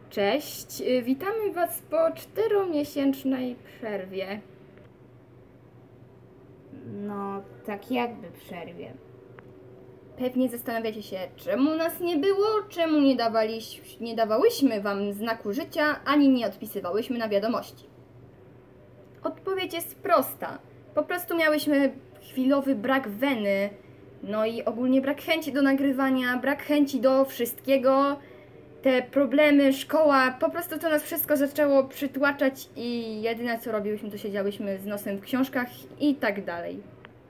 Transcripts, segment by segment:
Cześć, witamy Was po 4-miesięcznej przerwie. No, tak jakby przerwie. Pewnie zastanawiacie się, czemu nas nie było, czemu nie dawałyśmy Wam znaku życia, ani nie odpisywałyśmy na wiadomości. Odpowiedź jest prosta. Po prostu miałyśmy chwilowy brak weny, no i ogólnie brak chęci do nagrywania, brak chęci do wszystkiego. Te problemy, szkoła, po prostu to nas wszystko zaczęło przytłaczać i jedyne co robiłyśmy, to siedziałyśmy z nosem w książkach i tak dalej.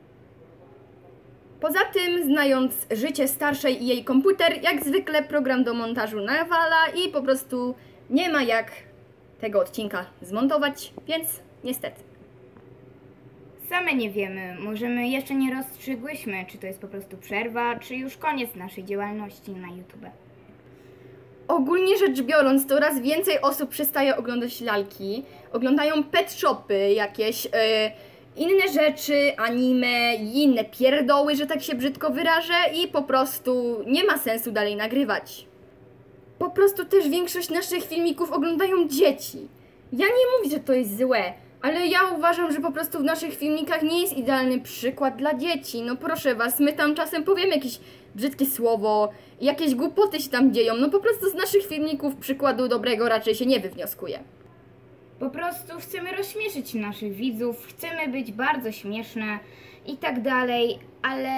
Poza tym, znając życie starszej i jej komputer, jak zwykle program do montażu nawala i po prostu nie ma jak tego odcinka zmontować, więc niestety. Same nie wiemy, może my jeszcze nie rozstrzygłyśmy, czy to jest po prostu przerwa, czy już koniec naszej działalności na YouTube. Ogólnie rzecz biorąc, coraz więcej osób przestaje oglądać lalki, oglądają pet shopy, jakieś inne rzeczy, anime i inne pierdoły, że tak się brzydko wyrażę, i po prostu nie ma sensu dalej nagrywać. Po prostu też większość naszych filmików oglądają dzieci. Ja nie mówię, że to jest złe, ale ja uważam, że po prostu w naszych filmikach nie jest idealny przykład dla dzieci. No proszę Was, my tam czasem powiemy jakieś brzydkie słowo, jakieś głupoty się tam dzieją. No po prostu z naszych filmików przykładu dobrego raczej się nie wywnioskuje. Po prostu chcemy rozśmieszyć naszych widzów, chcemy być bardzo śmieszne i tak dalej, ale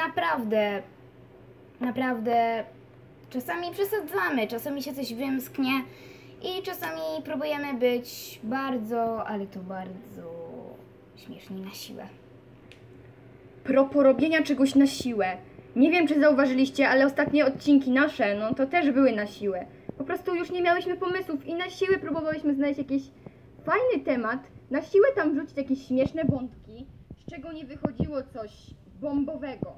naprawdę czasami przesadzamy, czasami się coś wymsknie i czasami próbujemy być bardzo, ale to bardzo śmieszni na siłę. Propos robienia czegoś na siłę. Nie wiem, czy zauważyliście, ale ostatnie odcinki nasze, no to też były na siłę. Po prostu już nie miałyśmy pomysłów i na siłę próbowałyśmy znaleźć jakiś fajny temat, na siłę tam wrzucić jakieś śmieszne wątki, z czego nie wychodziło coś bombowego.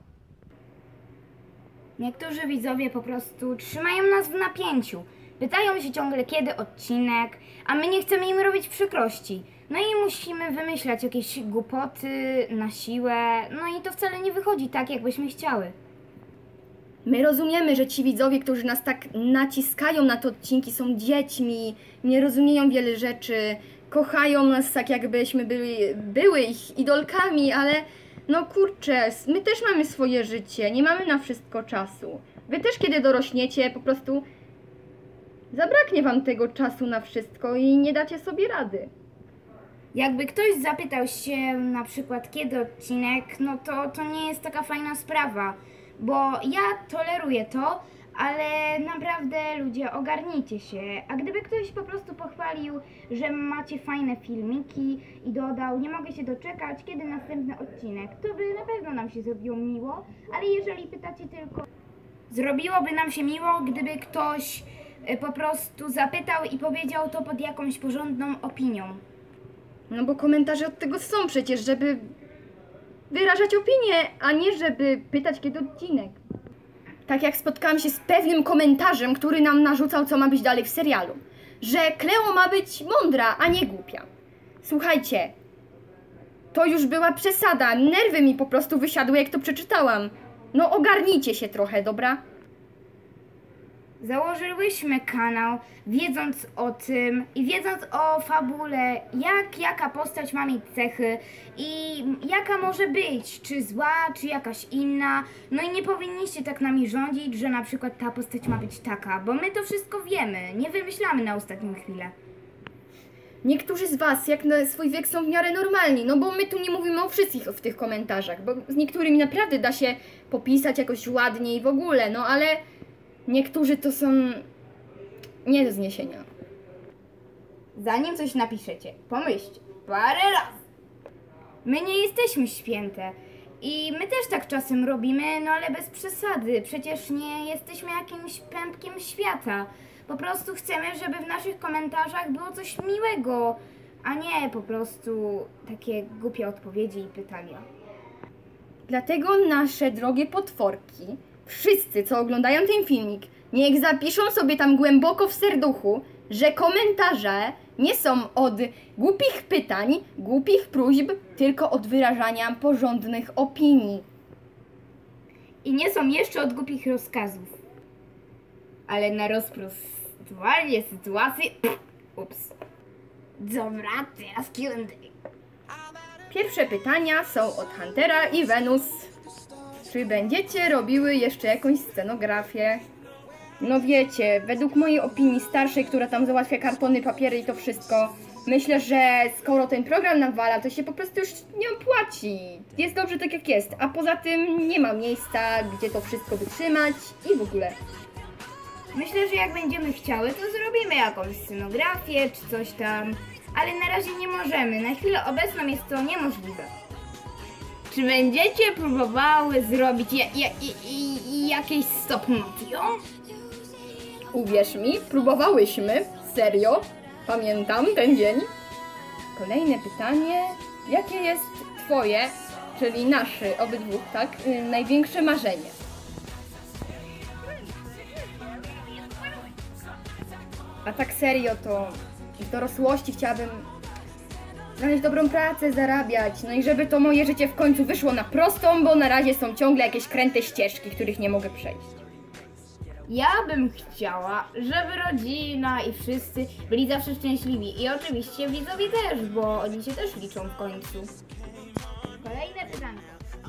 Niektórzy widzowie po prostu trzymają nas w napięciu. Pytają się ciągle, kiedy odcinek, a my nie chcemy im robić przykrości. No i musimy wymyślać jakieś głupoty na siłę, no i to wcale nie wychodzi tak, jakbyśmy chciały. My rozumiemy, że ci widzowie, którzy nas tak naciskają na te odcinki, są dziećmi, nie rozumieją wiele rzeczy, kochają nas tak, jakbyśmy były ich idolkami, ale no kurczę, my też mamy swoje życie, nie mamy na wszystko czasu. Wy też, kiedy dorośniecie, po prostu zabraknie Wam tego czasu na wszystko i nie dacie sobie rady. Jakby ktoś zapytał się na przykład, kiedy odcinek, no to nie jest taka fajna sprawa, bo ja toleruję to, ale naprawdę ludzie, ogarnijcie się. A gdyby ktoś po prostu pochwalił, że macie fajne filmiki i dodał, nie mogę się doczekać, kiedy następny odcinek, to by na pewno nam się zrobiło miło, ale jeżeli pytacie tylko, zrobiłoby nam się miło, gdyby ktoś po prostu zapytał i powiedział to pod jakąś porządną opinią. No bo komentarze od tego są przecież, żeby wyrażać opinię, a nie żeby pytać, kiedy odcinek. Tak jak spotkałam się z pewnym komentarzem, który nam narzucał, co ma być dalej w serialu. Że Kleo ma być mądra, a nie głupia. Słuchajcie, to już była przesada. Nerwy mi po prostu wysiadły, jak to przeczytałam. No ogarnijcie się trochę, dobra? Założyłyśmy kanał, wiedząc o tym i wiedząc o fabule, jaka postać ma mieć cechy i jaka może być, czy zła, czy jakaś inna. No i nie powinniście tak nami rządzić, że na przykład ta postać ma być taka, bo my to wszystko wiemy, nie wymyślamy na ostatnią chwilę. Niektórzy z Was, jak na swój wiek, są w miarę normalni, no bo my tu nie mówimy o wszystkich w tych komentarzach, bo z niektórymi naprawdę da się popisać jakoś ładnie i w ogóle, no ale niektórzy to są nie do zniesienia. Zanim coś napiszecie, pomyślcie parę razy. My nie jesteśmy święte i my też tak czasem robimy, no ale bez przesady. Przecież nie jesteśmy jakimś pępkiem świata. Po prostu chcemy, żeby w naszych komentarzach było coś miłego, a nie po prostu takie głupie odpowiedzi i pytania. Dlatego nasze drogie potworki, wszyscy, co oglądają ten filmik, niech zapiszą sobie tam głęboko w serduchu, że komentarze nie są od głupich pytań, głupich próśb, tylko od wyrażania porządnych opinii. I nie są jeszcze od głupich rozkazów. Ale na rozprost aktualnie sytuację... Ups. Dobra, teraz Q&A. Pierwsze pytania są od Huntera i Wenus. Czy będziecie robiły jeszcze jakąś scenografię? No wiecie, według mojej opinii starszej, która tam załatwia kartony, papiery i to wszystko, myślę, że skoro ten program nawala, to się po prostu już nie opłaci. Jest dobrze tak jak jest, a poza tym nie ma miejsca, gdzie to wszystko wytrzymać i w ogóle. Myślę, że jak będziemy chciały, to zrobimy jakąś scenografię czy coś tam, ale na razie nie możemy. Na chwilę obecną jest to niemożliwe. Czy będziecie próbowały zrobić jakieś stop motion? Uwierz mi, próbowałyśmy, serio, pamiętam ten dzień. Kolejne pytanie, jakie jest twoje, czyli nasze, obydwóch, tak, największe marzenie? A tak serio to w dorosłości chciałabym znaleźć dobrą pracę, zarabiać, no i żeby to moje życie w końcu wyszło na prostą, bo na razie są ciągle jakieś kręte ścieżki, których nie mogę przejść. Ja bym chciała, żeby rodzina i wszyscy byli zawsze szczęśliwi. I oczywiście widzowie też, bo oni się też liczą w końcu. Kolejne pytanie.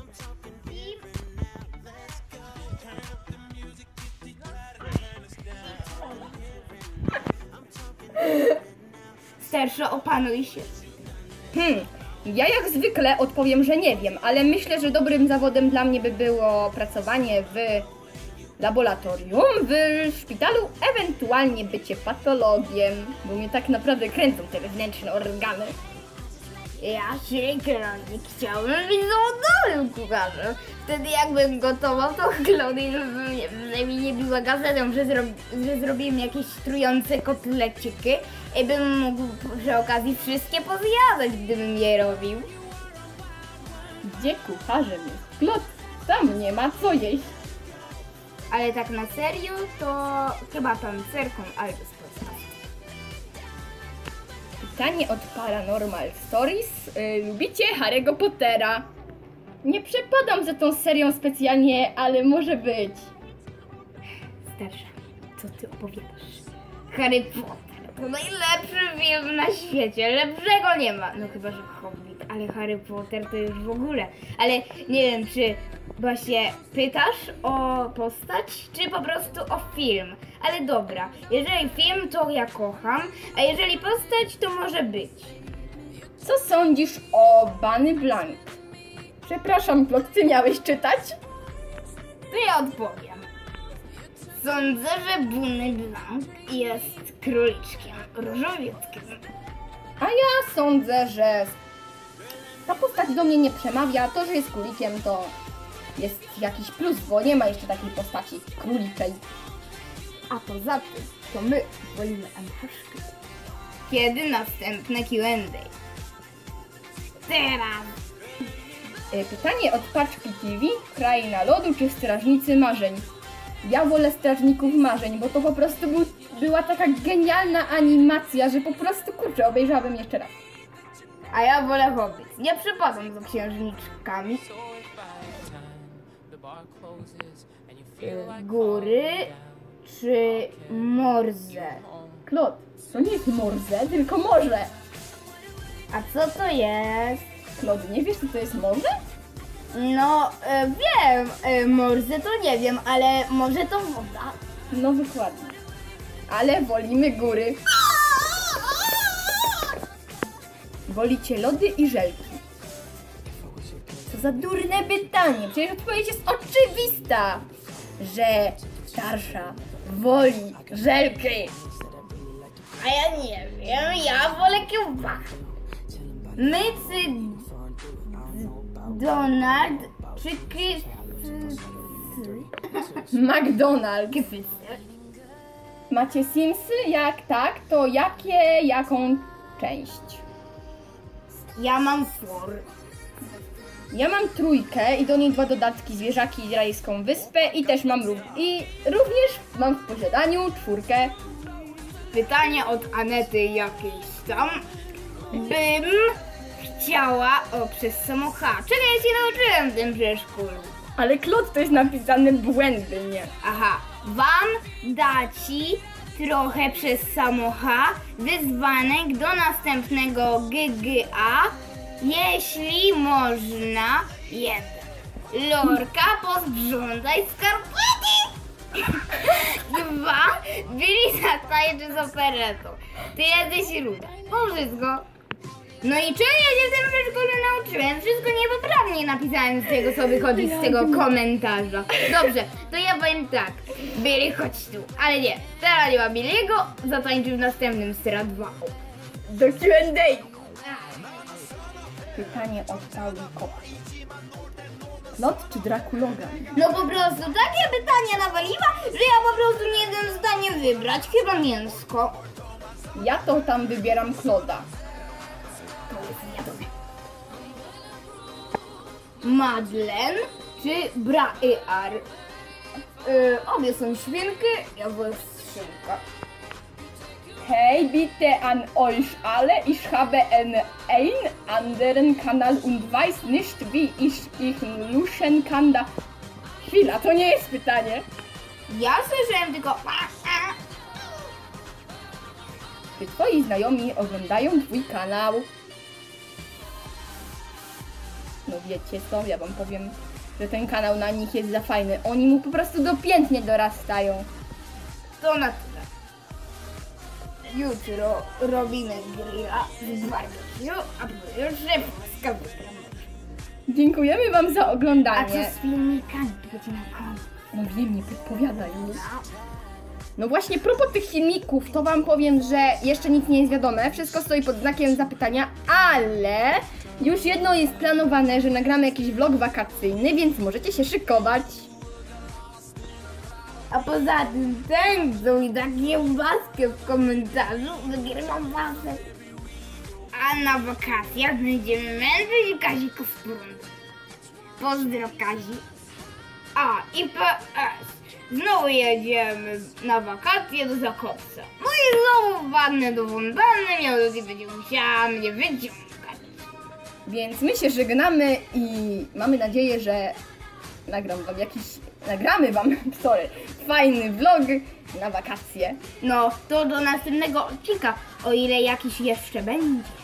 Starsza, opanuj się. Ja jak zwykle odpowiem, że nie wiem, ale myślę, że dobrym zawodem dla mnie by było pracowanie w laboratorium, w szpitalu, ewentualnie bycie patologiem, bo mnie tak naprawdę kręcą te wewnętrzne organy. Ja się chciałbym być zawodowym kucharzem. Wtedy jakbym gotował, to Claudia żeby mi nie biła gazetą, że zrobiłem jakieś trujące kotleciky i bym mógł przy okazji wszystkie pozjadać, gdybym je robił. Gdzie kucharzem jest Klot? Tam nie ma co jeść. Ale tak na serio, to chyba tancerką albo sportowcą. Pytanie od Paranormal Stories. Lubicie Harry'ego Pottera? Nie przepadam za tą serią specjalnie, ale może być. Starsza, co ty opowiadasz? Harry Potter to najlepszy film na świecie, lepszego nie ma. No chyba, że Hobbit, ale Harry Potter to już w ogóle. Ale nie wiem, czy właśnie pytasz o postać, czy po prostu o film. Ale dobra, jeżeli film, to ja kocham, a jeżeli postać, to może być. Co sądzisz o Bunny Blank? Przepraszam, Klot, ty miałeś czytać? To ja odpowiem. Sądzę, że Bunny Blank jest króliczkiem różowieckim. A ja sądzę, że ta postać do mnie nie przemawia. To, że jest królikiem, to jest jakiś plus, bo nie ma jeszcze takiej postaci króliczej. A poza tym, to my wolimy Anaszkę. Kiedy następne Q&A? Teraz! Pytanie od Paczki TV. Kraina Lodu czy Strażnicy Marzeń? Ja wolę Strażników Marzeń, bo to po prostu była taka genialna animacja, że po prostu kurczę, obejrzałabym jeszcze raz. A ja wolę Hobbit. Nie przypadam za księżniczkami. Góry czy morze? Klot, to nie jest morze, tylko morze. A co to jest? Klot, nie wiesz, co to jest morze? No, wiem, morze to nie wiem, ale może to woda. No dokładnie. Ale wolimy góry. Wolicie lody i żelki? Co za durne pytanie, przecież odpowiedź jest oczywista, że starsza woli żelki. A ja nie wiem, ja wolę kiełbachę. Mycy Donald czy McDonald's. Macie Simsy? Jak tak, to jaką część? Ja mam 4. Ja mam 3 i do niej 2 dodatki, zwierzaki i rajską wyspę i też mam i również mam w posiadaniu 4. Pytanie od Anety jakiejś tam. Bym chciała przez samocha. Czego ja się nauczyłem w tym przedszkolu? Ale Klot, to jest napisane błędnie. Aha, wam da ci trochę przez samocha, wyzwanek do następnego GGA, jeśli można. 1. Lorka, posprzątaj skarpety. 2. Billy zatańczy z operetą. Ty jesteś ruda. To wszystko. No i czego ja się w tym przedszkolu nauczyłem? Wszystko niepoprawnie napisałem z tego, co wychodzi z tego komentarza. Dobrze, to ja powiem tak. Billy, chodź tu. Ale nie, teraz nie ma Billy'ego, zatańczy w następnym Sera 2. Do Q&A. Pytanie od Pauli Kopci. Lot czy Drakulogan? No po prostu takie pytania nawaliła, że ja po prostu nie jestem w stanie wybrać. Chyba mięsko. Ja to tam wybieram Kloda. To jest wiadome. Madeleine czy Braear? Obie są świnki, ja wolę szynka. Hey, bitte an euch alle, ich habe einen anderen Kanal und weiß nicht, wie ich luschen kann. Chwila, to nie jest pytanie. Ja słyszałem tylko... Czy twoi znajomi oglądają twój kanał? No wiecie co, ja wam powiem, że ten kanał na nich jest za fajny. Oni mu po prostu dopiętnie dorastają. To na tyle. Jutro robimy grilla z barbecue, a pojutrze polska wyprawa. Dziękujemy wam za A oglądanie. co z filmikami? To będzie na końcu. No wiem, nie podpowiadaj już. No właśnie, propos tych filmików, to wam powiem, że jeszcze nic nie jest wiadome. Wszystko stoi pod znakiem zapytania, ale już jedno jest planowane, że nagramy jakiś vlog wakacyjny, więc możecie się szykować. A poza tym tańczą i takie łaskę w komentarzu, wygrywam wasę. A na wakacjach będziemy męczyć Kazika z prądu. Pozdro Kazi. A i PS. Znowu jedziemy na wakacje do Zakopca. No i znowu wpadnę do fontanny, mianowicie będzie musiała mnie wyciągać. Więc my się żegnamy i mamy nadzieję, że nagramy wam, fajny vlog na wakacje. No, to do następnego odcinka, o ile jakiś jeszcze będzie.